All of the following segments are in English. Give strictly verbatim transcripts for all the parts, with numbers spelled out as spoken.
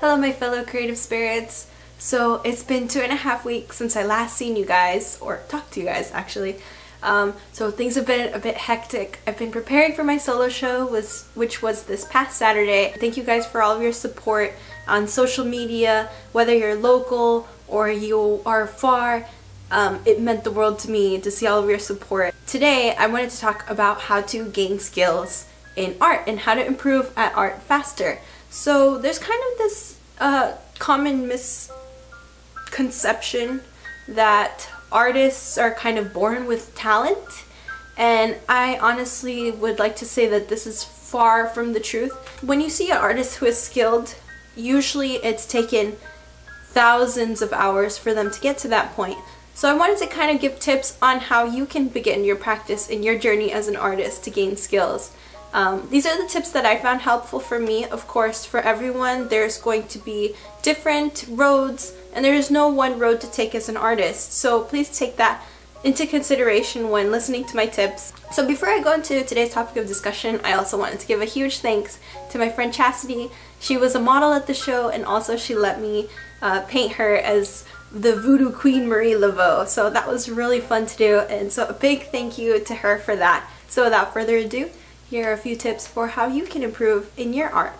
Hello my fellow creative spirits. So it's been two and a half weeks since I last seen you guys, or talked to you guys actually. Um, so things have been a bit hectic. I've been preparing for my solo show, was, which was this past Saturday. Thank you guys for all of your support on social media, whether you're local or you are far. Um, it meant the world to me to see all of your support. Today I wanted to talk about how to gain skills in art and how to improve at art faster. So there's kind of this uh, common misconception that artists are kind of born with talent, and I honestly would like to say that this is far from the truth. When you see an artist who is skilled, usually it's taken thousands of hours for them to get to that point. So I wanted to kind of give tips on how you can begin your practice in your journey as an artist to gain skills. Um, these are the tips that I found helpful for me. Of course, for everyone there's going to be different roads, and there is no one road to take as an artist. So please take that into consideration when listening to my tips. So before I go into today's topic of discussion, I also wanted to give a huge thanks to my friend Chastity. She was a model at the show, and also she let me uh, paint her as the Voodoo Queen Marie Laveau. So that was really fun to do, and so a big thank you to her for that. So without further ado, here are a few tips for how you can improve in your art.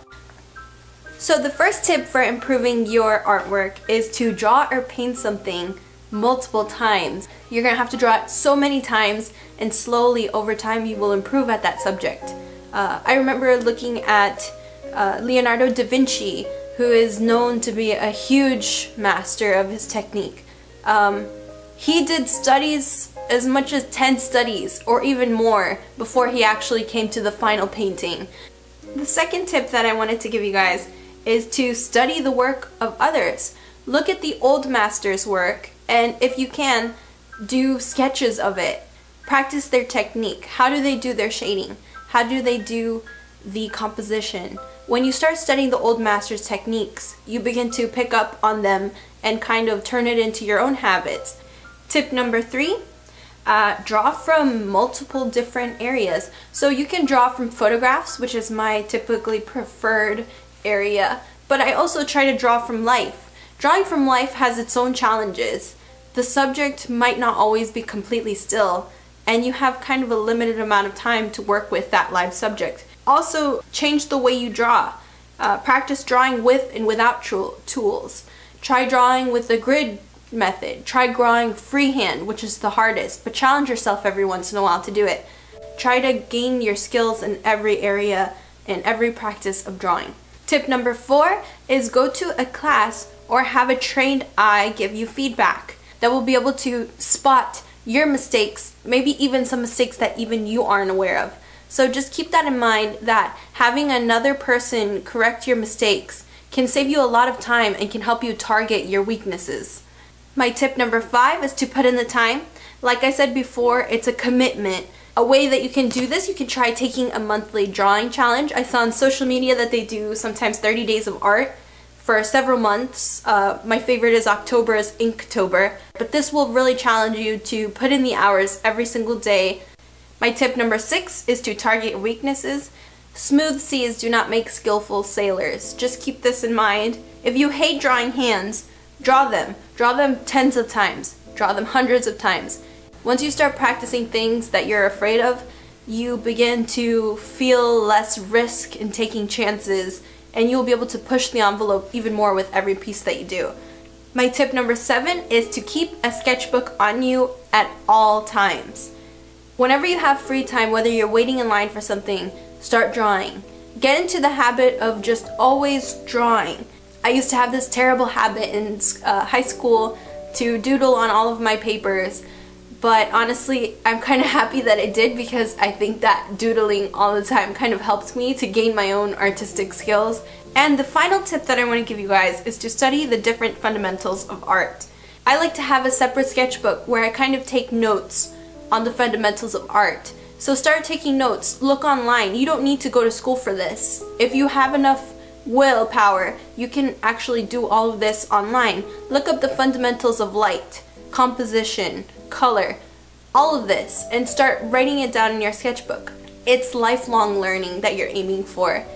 So the first tip for improving your artwork is to draw or paint something multiple times. You're gonna have to draw it so many times, and slowly over time you will improve at that subject. Uh, I remember looking at uh, Leonardo da Vinci, who is known to be a huge master of his technique. Um, he did studies, as much as ten studies or even more, before he actually came to the final painting. The second tip that I wanted to give you guys is to study the work of others. Look at the old masters' work, and if you can, do sketches of it. Practice their technique. How do they do their shading? How do they do the composition? When you start studying the old masters' techniques, you begin to pick up on them and kind of turn it into your own habits. Tip number three, Uh, draw from multiple different areas. So you can draw from photographs, which is my typically preferred area, but I also try to draw from life. Drawing from life has its own challenges. The subject might not always be completely still, and you have kind of a limited amount of time to work with that live subject. Also, change the way you draw. Uh, practice drawing with and without tools. Try drawing with the grid method. Try drawing freehand, which is the hardest, but challenge yourself every once in a while to do it. Try to gain your skills in every area and every practice of drawing. Tip number four is go to a class or have a trained eye give you feedback that will be able to spot your mistakes, maybe even some mistakes that even you aren't aware of. So just keep that in mind, that having another person correct your mistakes can save you a lot of time and can help you target your weaknesses. My tip number five is to put in the time. Like I said before, it's a commitment. A way that you can do this, you can try taking a monthly drawing challenge. I saw on social media that they do sometimes thirty days of art for several months. Uh, my favorite is October's Inktober, but this will really challenge you to put in the hours every single day. My tip number six is to target weaknesses. Smooth seas do not make skillful sailors. Just keep this in mind. If you hate drawing hands, draw them. Draw them tens of times. Draw them hundreds of times. Once you start practicing things that you're afraid of, you begin to feel less risk in taking chances, and you'll be able to push the envelope even more with every piece that you do. My tip number seven is to keep a sketchbook on you at all times. Whenever you have free time, whether you're waiting in line for something, start drawing. Get into the habit of just always drawing. I used to have this terrible habit in uh, high school to doodle on all of my papers, but honestly I'm kind of happy that I did, because I think that doodling all the time kind of helped me to gain my own artistic skills. And the final tip that I want to give you guys is to study the different fundamentals of art. I like to have a separate sketchbook where I kind of take notes on the fundamentals of art. So start taking notes, look online. You don't need to go to school for this. If you have enough willpower, you can actually do all of this online. Look up the fundamentals of light, composition, color, all of this, and start writing it down in your sketchbook. It's lifelong learning that you're aiming for.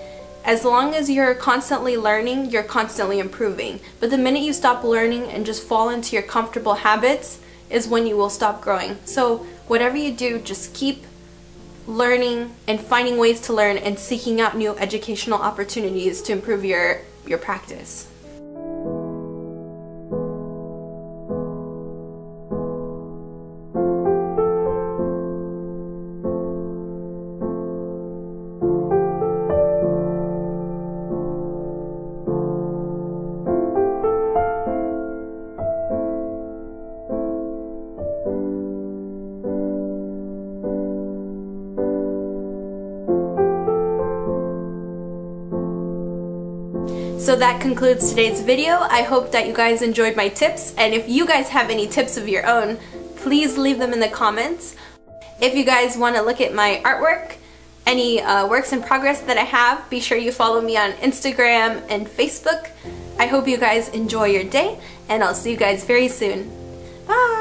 As long as you're constantly learning, you're constantly improving. But the minute you stop learning and just fall into your comfortable habits is when you will stop growing. So whatever you do, just keep learning and finding ways to learn and seeking out new educational opportunities to improve your, your practice. So that concludes today's video. I hope that you guys enjoyed my tips, and if you guys have any tips of your own, please leave them in the comments. If you guys want to look at my artwork, any uh, works in progress that I have, be sure you follow me on Instagram and Facebook. I hope you guys enjoy your day, and I'll see you guys very soon. Bye!